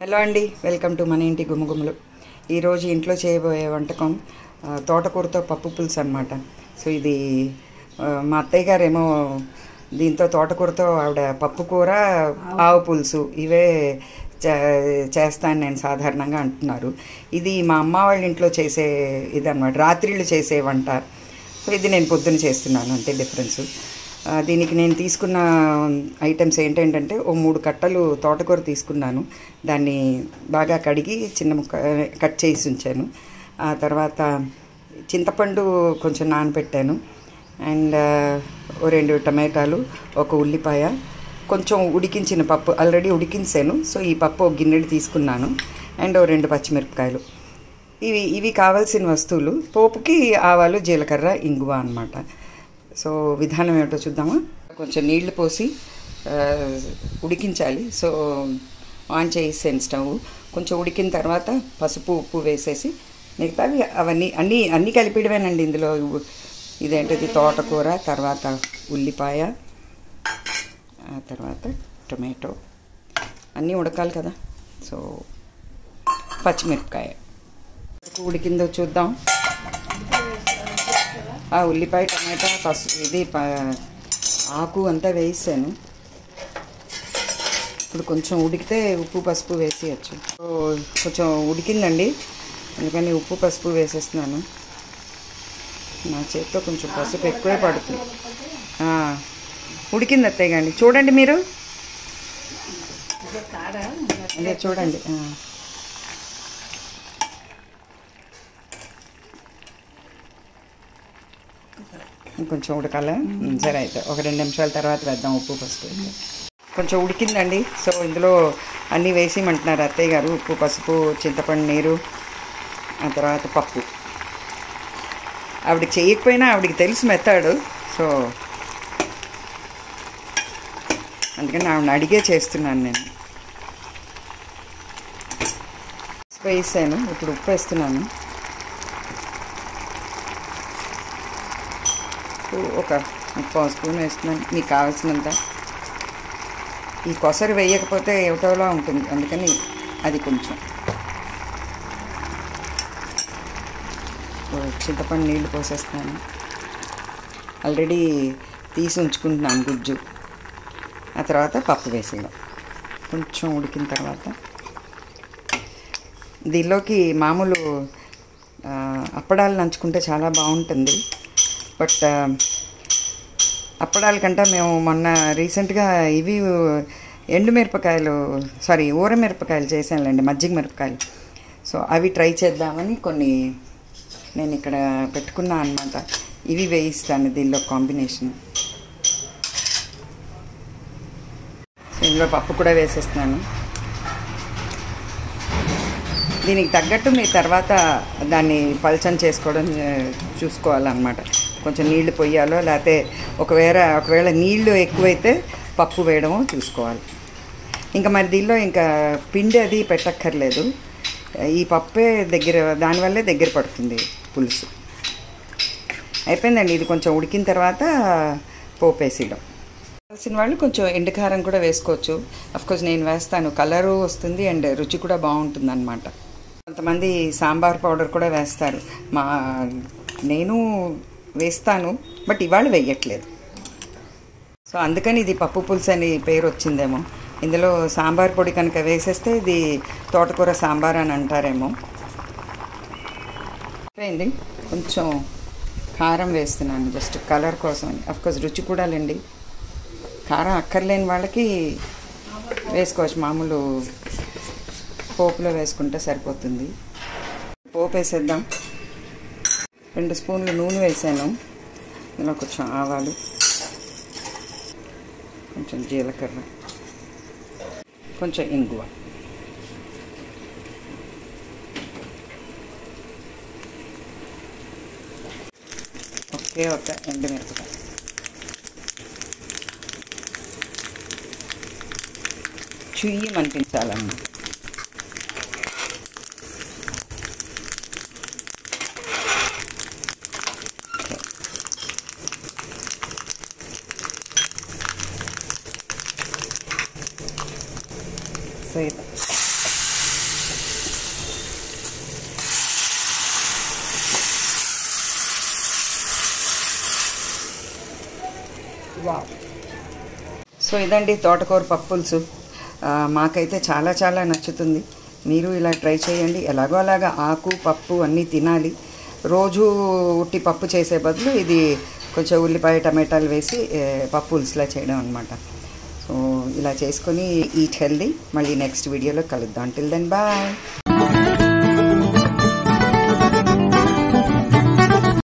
Hello అండి, welcome to మన ఇంటి గుమ్మగుమ్మలు. ఈరోజు ఇంట్లో చేయబోయే వంటకం తోటకూరతో పప్పు పులుసు అనమాట. సో ఇది మా అత్తయ్య గారేమో దీంతో తోటకూరతో ఆవిడ పప్పు కూర ఆవు పులుసు ఇవే చేస్తాను నేను సాధారణంగా అంటున్నారు. ఇది మా అమ్మ వాళ్ళ ఇంట్లో చేసే ఇదన్నమాట, రాత్రిళ్ళు చేసే వంట. సో ఇది నేను పొద్దున్న చేస్తున్నాను, అంతే డిఫరెన్సు. దీనికి నేను తీసుకున్న ఐటమ్స్ ఏంటంటే, ఓ 3 కట్టలు తోటకూర తీసుకున్నాను. దాన్ని బాగా కడిగి చిన్న ముక్క కట్ చేసి ఉంచాను. ఆ తర్వాత చింతపండు కొంచెం నానబెట్టాను. అండ్ ఓ 2 టమాటాలు, ఒక ఉల్లిపాయ, కొంచెం ఉడికించిన పప్పు ఆల్రెడీ ఉడికించాను. సో ఈ పప్పు ఒక గిన్నెడు తీసుకున్నాను. అండ్ ఓ 2 పచ్చిమిరపకాయలు. ఇవి కావాల్సిన వస్తువులు. పోపుకి ఆవాలు, జీలకర్ర, ఇంగువ అన్నమాట. సో విధానం ఏమిటో చూద్దామా. కొంచెం నీళ్లు పోసి ఉడికించాలి. సో ఆన్ చేసేసాను స్టవ్. కొంచెం ఉడికిన తర్వాత పసుపు, ఉప్పు వేసేసి మిగతావి అవన్నీ అన్నీ కలిపిడమేనండి ఇందులో. ఇదేంటిది తోటకూర, తర్వాత ఉల్లిపాయ, ఆ తర్వాత టొమాటో, అన్నీ ఉడకాలి కదా. సో పచ్చిమిరపకాయ ఉడికిందో చూద్దాం. ఆ ఉల్లిపాయ, టమాటా, పసుపు, ఇది ఆకు అంతా వేసాను. ఇప్పుడు కొంచెం ఉడికితే ఉప్పు, పసుపు వేసేయచ్చు. సో కొంచెం ఉడికిందండి, అందుకని ఉప్పు, పసుపు వేసేస్తున్నాను. నా చేతితో కొంచెం పసుపు ఎక్కువే పడుతుంది. ఉడికింది అత్తయ్య గాండి, చూడండి మీరు, అదే చూడండి. కొంచెం ఉడకాల. సరే, అయితే ఒక 2 నిమిషాల తర్వాత వేద్దాం ఉప్పు, పసుపు. కొంచెం ఉడికిందండి. సో ఇందులో అన్నీ వేసేయమంటున్నారు అత్తయ్య గారు. ఉప్పు, పసుపు, చింతపండు నీరు, ఆ తర్వాత పప్పు. ఆవిడకి చేయకపోయినా ఆవిడకి తెలుసు మెథడ్. సో అందుకని ఆవిడని అడిగే చేస్తున్నాను నేను. వేసాను, ఇప్పుడు ఉప్పు వేస్తున్నాను. ఒక 3/4 స్పూన్ వేస్తున్నాను, మీకు కావాల్సినంత. ఈ కొసరు వేయకపోతే ఏమిటోలా ఉంటుంది, అందుకని అది కొంచెం. చింతపండు నీళ్లు పోసేస్తున్నాను. ఆల్రెడీ తీసి ఉంచుకుంటున్నాను గుజ్జు. ఆ తర్వాత పప్పు వేసేయడం. కొంచెం ఉడికిన తర్వాత దీనిలోకి మామూలు అప్పడాలు నంచుకుంటే చాలా బాగుంటుంది. బట్ అప్పడాల కంటే మేము మొన్న రీసెంట్గా ఇవి ఊరమిరపకాయలు చేశానులేండి, మజ్జిగ మిరపకాయలు. సో అవి ట్రై చేద్దామని కొన్ని నేను ఇక్కడ పెట్టుకున్నా అన్నమాట. ఇవి వేయిస్తాను దీనిలో కాంబినేషన్. సో ఇందులో పప్పు కూడా వేసేస్తున్నాను. దీనికి తగ్గట్టు మీరు తర్వాత దాన్ని పల్చన చేసుకోవడం చూసుకోవాలన్నమాట. కొంచెం నీళ్లు పొయ్యాలో, లేకపోతే ఒకవేళ నీళ్లు ఎక్కువైతే పప్పు వేయడమో చూసుకోవాలి. ఇంకా మరి దీనిలో ఇంకా పిండి అది పెట్టక్కర్లేదు. ఈ పప్పే దానివల్లే దగ్గర పడుతుంది పులుసు. అయిపోయిందండి. ఇది కొంచెం ఉడికిన తర్వాత పోపు వేసేయడం. కావాల్సిన వాళ్ళు కొంచెం ఎండుకారం కూడా వేసుకోవచ్చు. అఫ్కోర్స్ నేను వేస్తాను, కలరు వస్తుంది అండ్ రుచి కూడా బాగుంటుంది అన్నమాట. కొంతమంది సాంబార్ పౌడర్ కూడా వేస్తారు. నేను వేస్తాను, బట్ ఇవాళ వేయట్లేదు. సో అందుకని ఇది పప్పు పులుసు అని పేరు వచ్చిందేమో. ఇందులో సాంబార్ పొడి కనుక వేసేస్తే ఇది తోటకూర సాంబార్ అని అంటారేమో. అయిపోయింది. కొంచెం కారం వేస్తున్నాను, జస్ట్ కలర్ కోసం. అఫ్కోర్స్ రుచి కూడా లేండి, కారం అక్కర్లేని వాళ్ళకి వేసుకోవచ్చు. మామూలు పోపులో వేసుకుంటే సరిపోతుంది. పోపు వేసేద్దాం. 2 స్పూన్లు నూనె వేసాను. ఇందులో కొంచెం ఆవాలు, కొంచెం జీలకర్ర, కొంచెం ఇంగువ, ఒక ఎండుమిరపకాయ, చుయ్యం అనిపించాలన్నమాట. So wow. సో ఇదండి తోటకూర పప్పు పులుసు. మాకైతే చాలా చాలా నచ్చుతుంది. మీరు ఇలా ట్రై చేయండి. ఎలాగో అలాగా ఆకు పప్పు అన్నీ తినాలి. రోజు ఉట్టి పప్పు చేసే బదులు ఇది కొంచెం ఉల్లిపాయ టమాటాలు వేసి పప్పు పులుసులా చేయడం అనమాట. సో ఇలా చేసుకొని ఈట్ హెల్దీ. మళ్ళీ నెక్స్ట్ వీడియోలో కలుద్దాం. Till then bye.